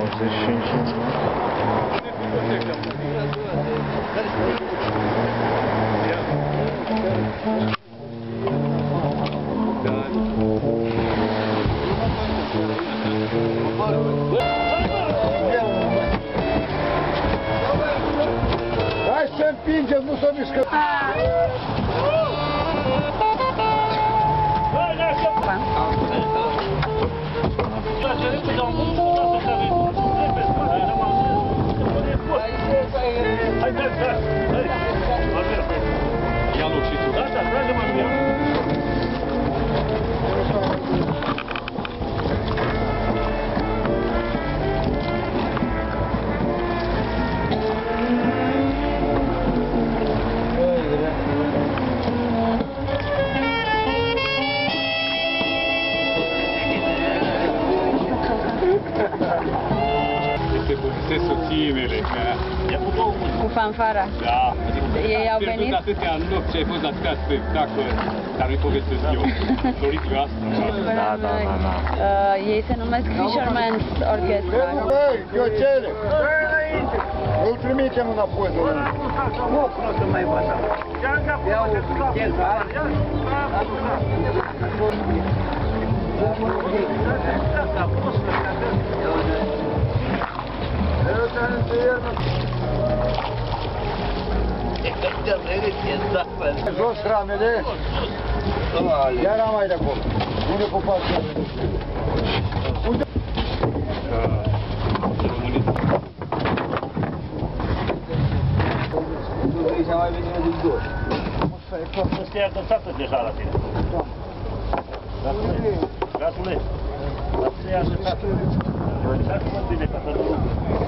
95. Hai să împingem, nu să mișcă! Ia loc și tu. Asta, trage-mă în ea. Este soției mele. Cu fanfara. Da. Ei au venit? Am pierdut atâtea nopți, ai fost atâtea spectacole, dar nu-i povestesc eu. Doriți asta. Da. Ei se numesc Fisherman's Orchestra. Băi, Chiocele! Îl trimitem înapoi de unul. Nu, nu se mai văd. Iau chestia aia. Jos ramele. Iar am mai de acolo. Unde pupați? Unde? Aici mai venit din două. Ăsta e adățată deja la tine. Gratule. Asta e adățată. Dați-mă bine ca să nu...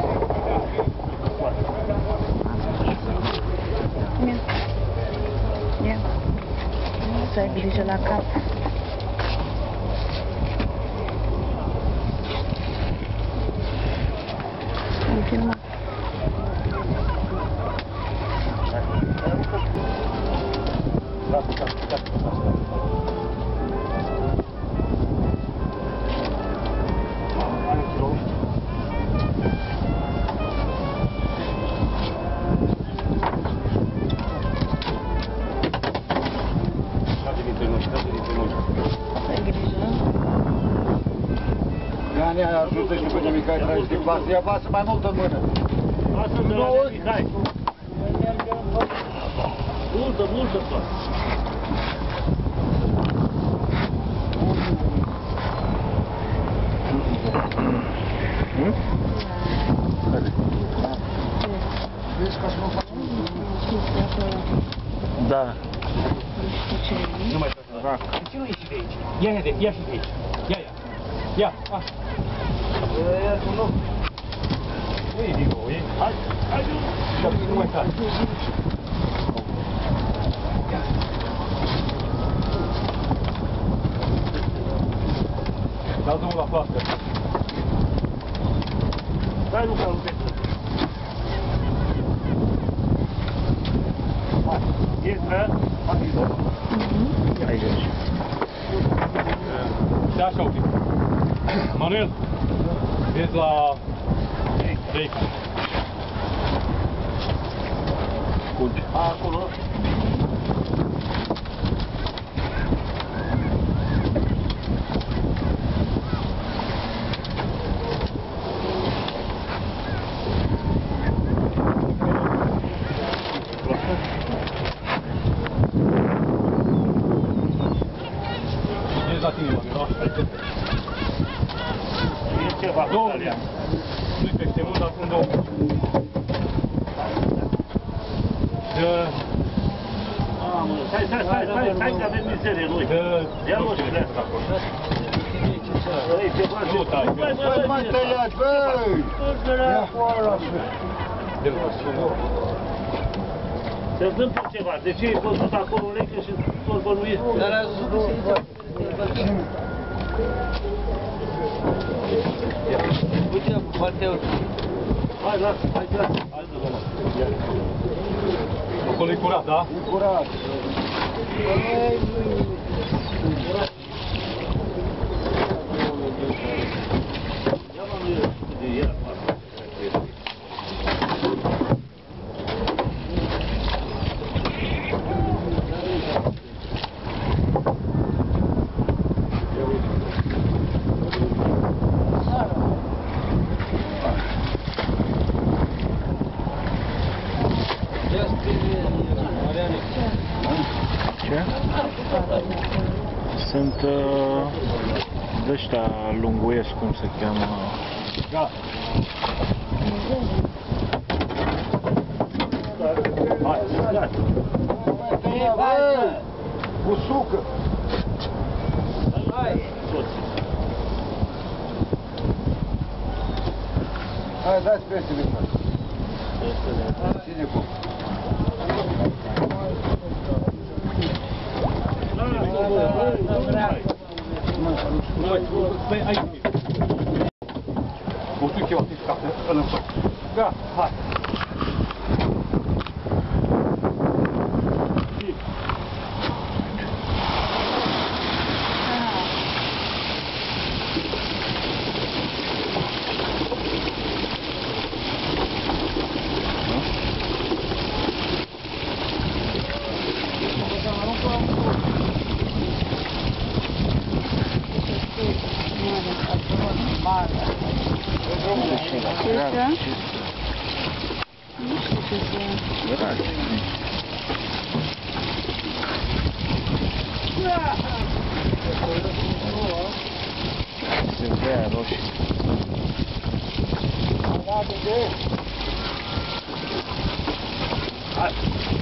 Ia. Să ai grijă la cap. Am filmat. Gania ajută și pe Mihai tragi din basă. Ia basă mai mult în mână. Lasă de la Mihai. Multă tot. Vezi ca să nu faci? Da. Nu mai fac. De ce nu ieși de aici? Ia și de aici. Ia. Nu e din nou, e? Hai, nu mai faci. Dau drumul la placă. Dai nu ca lupe. Intră. Aici. Stai așa un pic. Manuel, vezi la Reica. Curge. Acolo. Vezi la tine, Manuel. E ceva cu Italia. Nu-i peste mult, dar sunt două. Stai că avem mizerie noi. Ia-l-o și pleacă acolo. Nu tai. Băi, mai tăiați, băi! Ia acolo! Se întâmplă ceva. De ce ai văzut acolo lecă și tot bănuiești? Dar a zis că se uite, partea urmă. Hai, lasă, hai, acolo e curat, da? E curat. Ia mă, nu e de el. sunt de ăștia lunguiesc, cum se cheamă. Gata. Hai, gata. Cu sucă. Hai. Hai, dați peste din mână. Ține cu. Stai aici. O să eu atunci ca să-l înfăc. Gata, hai. Se vrea roșii. Hai.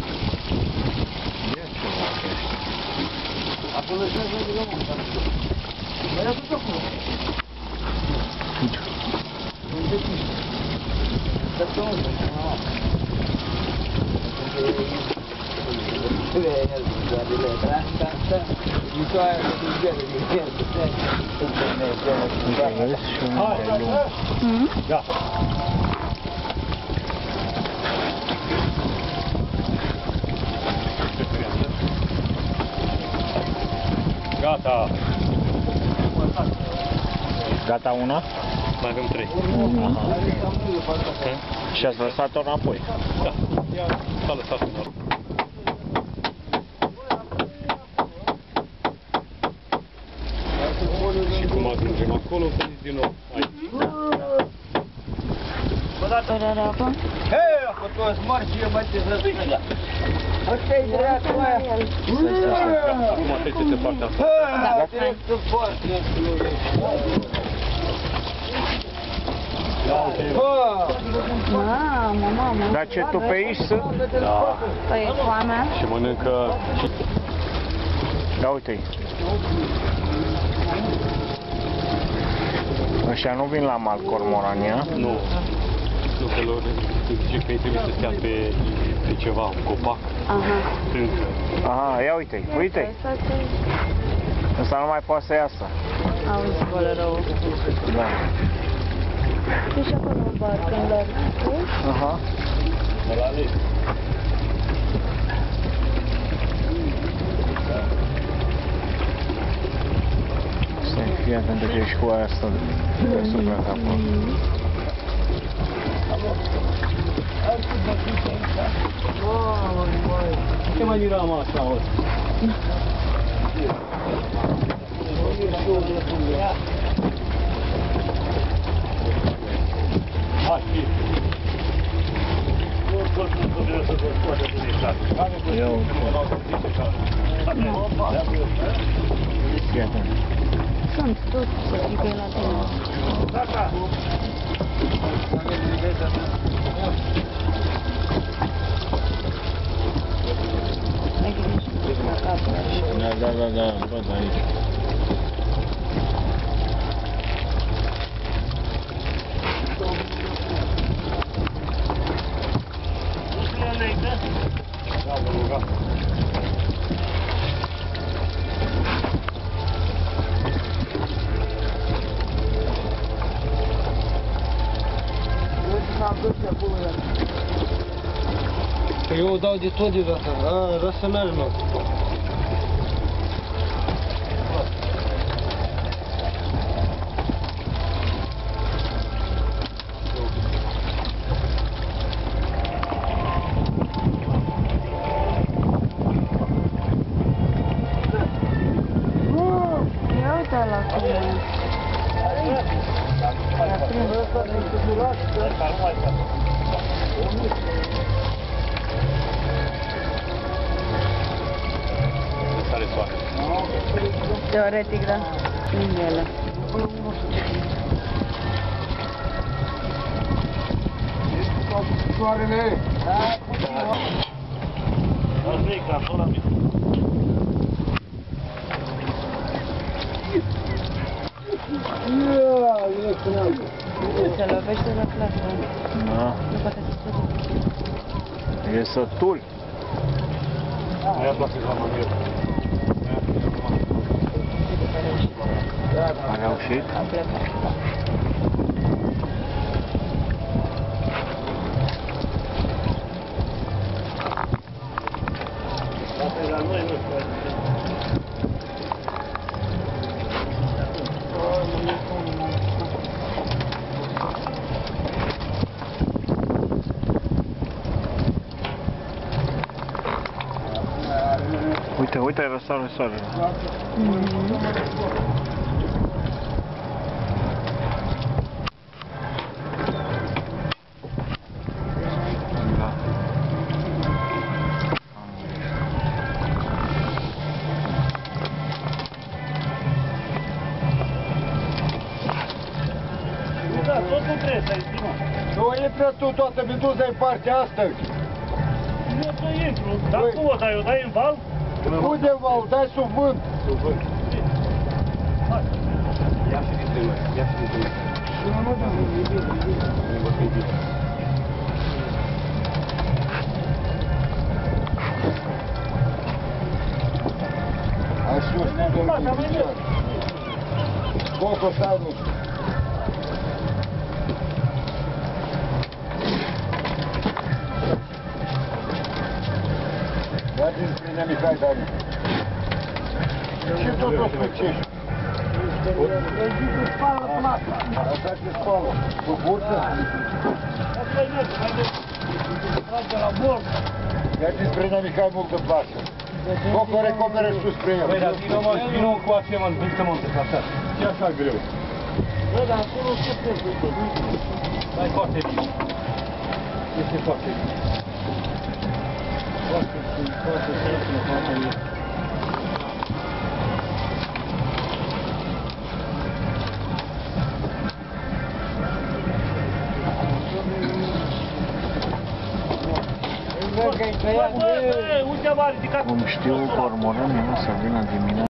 E ceva pe ăștia. Acolo ce să vedem, mă? Mai aduc acolo. Unde ești? Să-ți unde? Vezi și unul mai lung. Da. Gata. Gata una? Mai avem 3. Și ați lăsat-o înapoi. Da. S-a lăsat înapoi. Și cum ajungem acolo, veniți din nou aici. Hei, acolo toți marci, eu mai te zăstă. Ăsta-i dreapta aia. Acum treceți în partea asta. Da, direct în partea Mamă. Dar ce tupeiși sunt? Da. Păi e foamea. Și mănâncă... Da, uite-i. Ăștia nu vin la mal cormorania. Nu. Nu, că lor zice că ei trebuie să stea pe ceva, un copac. Aha. Stâncă. Aha, ia uite-i, uite-i. Ăsta nu mai poate să iasă. Auzi, bolărău. Da. E și acolo un barcă în larg. Aha. Ăla lei. Stai, fii atent că ești cu aia asta deasupra capului. Ce mai miram așa, ori? Hai, fii. Eu. Fii atent. Sunt tot să fii pe la tine. Ai grijă la capul așa. Da, văd aici. Da, vă rugăm. Eu dau de tot de data. Vreau să merg, mă. Ia uite la cum e. I-a prins. Sare soare. Teoretic, da. Ele. Soarele! Se lovește la clasă. Da. Nu poate să se ducă. E sătul. Aia place la manieră. A reușit? A plecat. La noi nu știu. Uite, uite, răsare soarele. Da. Da, tot nu trebuie să-i țină. Nu intră tu toată meduza în partea asta. Nu să intru, dar cum o dai? O dai în val? Unde val? Dai sub vânt. Sub vânt. Hai. Ia și dintre noi, ia și dintre noi. Hai sus, nu dă-mi. Coco, stai nu. Ia din spre Mihai, Dani. Ce tot o sfârcești? Așa te spală. Cu burtă? Asta e merge, mai merge. Trage la bord. Ia din spre Mihai mult în plasă. Coco, recopere sus spre el. Băi, dar vină cu aceea, mă, duc să mă întâlc așa. Ce așa greu? Bă, dar acolo ce trebuie, uite. Dar e foarte bine. Este foarte bine. Foarte bine, foarte bine, foarte bine. Uite, m-a ridicat. Cum știu, cormoranii nu să vină dimineața.